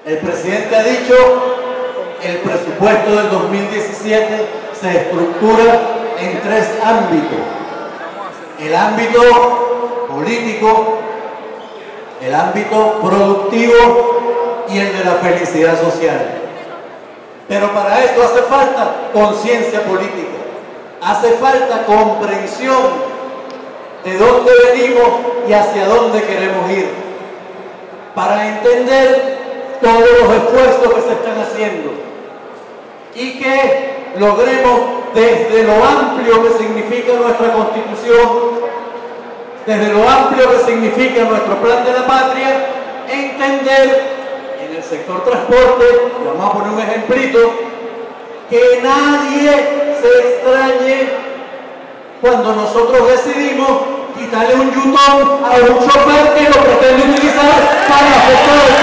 El presidente ha dicho, el presupuesto del 2017 se estructura en 3 ámbitos. El ámbito político, el ámbito productivo y el de la felicidad social. Pero para esto hace falta conciencia política, hace falta comprensión de dónde venimos y hacia dónde queremos ir, para entender todos los esfuerzos que se están haciendo y que logremos desde lo amplio que significa nuestra Constitución, desde lo amplio que significa nuestro Plan de la Patria, entender en el sector transporte, y vamos a poner un ejemplito, que nadie se extrañe cuando nosotros decidimos quitarle un yutón a un chofer que lo pretende utilizar para afectar